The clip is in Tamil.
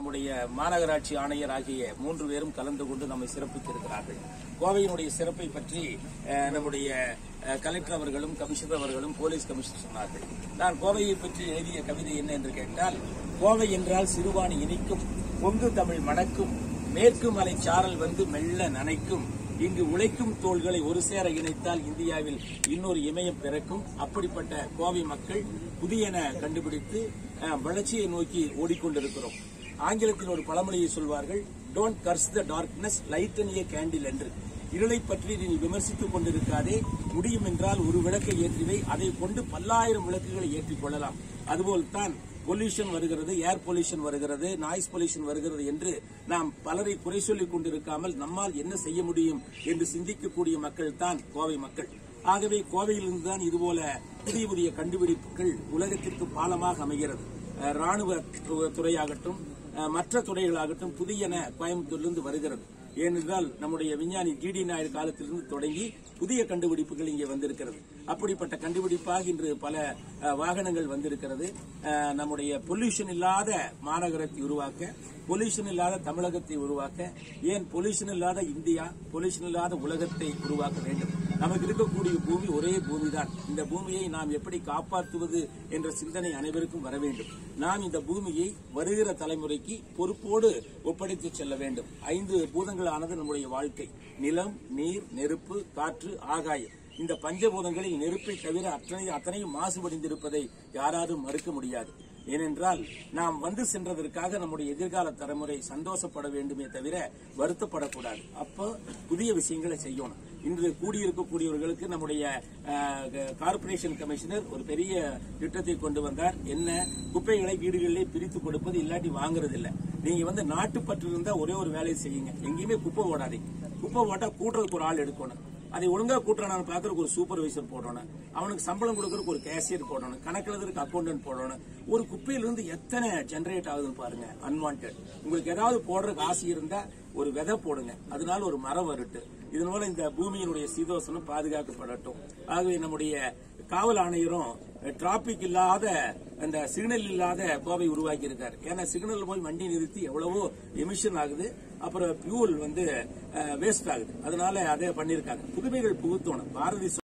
நம்முடைய மாநகராட்சி ஆணையர் ஆகிய 3 பேரும் கலந்து கொண்டு நம்மை சிறப்பித்திருக்கிறார்கள். கோவையினுடைய சிறப்பை பற்றி நம்முடைய கலெக்டர் அவர்களும் கமிஷனர் அவர்களும் போலீஸ் கமிஷனர் சொன்னார்கள். நான் கோவையை பற்றி எழுதிய கவிதை என்ன என்று கேட்டால், கோவை என்றால் சிறுவாணி இனிக்கும், பொங்கு தமிழ் மணக்கும், மேற்கு மலை சாரல் வந்து மெல்ல நனைக்கும், இங்கு உழைக்கும் தோள்களை ஒரு சேர இணைத்தால் இந்தியாவில் இன்னொரு இமயம் பிறக்கும். அப்படிப்பட்ட கோவை மக்கள் புதியன கண்டுபிடித்து வளர்ச்சியை நோக்கி ஓடிக்கொண்டிருக்கிறோம். ஆங்கிலத்தில் ஒரு பழமொழியை சொல்வார்கள், don't curse the darkness, lighten a candle என்று. இருளை பற்றி நீ விமர்சித்துக் கொண்டிருக்காதே, முடியும் என்றால் ஒரு விளக்கை ஏற்றிவை, அதை கொண்டு 10,000 விளக்குகளை ஏற்றிக் கொள்ளலாம். அதுபோல்தான் பொல்யூஷன் வருகிறது, ஏர் பொல்யூஷன் வருகிறது, நாய்ஸ் பொல்யூஷன் வருகிறது என்று நாம் பலரை குறை சொல்லிக் கொண்டிருக்காமல் நம்மால் என்ன செய்ய முடியும் என்று சிந்திக்கக்கூடிய மக்கள் தான் கோவை மக்கள். ஆகவே கோவையிலிருந்துதான் இதுபோல புதிய புதிய கண்டுபிடிப்புகள் உலகத்திற்கு பாலமாக அமைகிறது. ராணுவ துறையாகட்டும் மற்ற துறைகளாகட்டும் புதியன கோயம்புத்தூரிலிருந்து வருகிறது. ஏனென்றால் நம்முடைய விஞ்ஞானி GD நாயுடு காலத்திலிருந்து தொடங்கி புதிய கண்டுபிடிப்புகள் இங்கே வந்திருக்கிறது. அப்படிப்பட்ட கண்டுபிடிப்பாக இன்று பல வாகனங்கள் வந்திருக்கிறது. நம்முடைய பொல்யூஷன் இல்லாத மாநகரத்தை உருவாக்க, பொல்யூஷன் இல்லாத தமிழகத்தை உருவாக்க, ஏன் பொல்யூஷன் இல்லாத இந்தியா, பொல்யூஷன் இல்லாத உலகத்தை உருவாக்க வேண்டும். நமக்கு இருக்கக்கூடிய பூமி ஒரே பூமிதான். இந்த பூமியை நாம் எப்படி காப்பாற்றுவது என்ற சிந்தனை அனைவருக்கும் வர வேண்டும். நாம் இந்த பூமியை வருகிற தலைமுறைக்கு பொறுப்போடு ஒப்படைத்து செல்ல வேண்டும். 5 பூதங்களானது நம்முடைய வாழ்க்கை: நிலம், நீர், நெருப்பு, காற்று, ஆகாயம். இந்த பஞ்சபூதங்களில் நெருப்பை தவிர அத்தனையும் மாசுபடிந்திருப்பதை யாராலும் மறுக்க முடியாது. ஏனென்றால் நாம் வந்து சென்றதற்காக நம்முடைய எதிர்கால தலைமுறை சந்தோஷப்பட வேண்டுமே தவிர வருத்தப்படக்கூடாது. அப்போ புதிய விஷயங்களை செய்யணும். இன்று கூடியிருக்கக்கூடியவர்களுக்கு நம்முடைய கார்ப்பரேஷன் கமிஷனர் ஒரு பெரிய திட்டத்தை கொண்டு வந்தார். என்ன? குப்பைகளை வீடுகளிலே பிரித்து கொடுப்பது, இல்லாட்டி வாங்குறது இல்ல. நீங்க நாட்டுப்பற்று இருந்தா ஒரே ஒரு வேலையை செய்யுங்க, எங்கேயுமே குப்பை ஓடாதீங்க. குப்பை ஓட்டா கூட்டுறதுக்கு ஒரு ஆள் எடுக்கணும். அதை ஒழுங்கா கூட்டுறானு பாக்குறதுக்கு ஒரு சூப்பர்வைசர் போடணும், அவனுக்கு சம்பளம் கொடுக்கறதுக்கு ஒரு கேஷியர் போடணும், கணக்கு எழுதுறதுக்கு அக்கௌண்டன்ட் போடணும். ஒரு குப்பையிலிருந்து எத்தனை ஜெனரேட் ஆகுதுன்னு பாருங்க. அன்வான்ட். உங்களுக்கு ஏதாவது போடுறதுக்கு ஆசை இருந்தா ஒரு விதை போடுங்க, அதனால ஒரு மரம் வருட்டு. இதனால இந்த பூமியினுடைய சீதோஷனம் பாதுகாக்கப்படட்டும். ஆகவே நம்முடைய காவல் ஆணையரும் டிராபிக் இல்லாத, அந்த சிக்னல் இல்லாத கோவை உருவாக்கி இருக்காரு. ஏன்னா சிக்னல் போய் வண்டி நிறுத்தி எவ்வளவோ எமிஷன் ஆகுது, அப்புறம் பியூல் வேஸ்ட் ஆகுது. அதனால அதை பண்ணிருக்காங்க. புதுமைகள் புகுத்தணும். பாரதி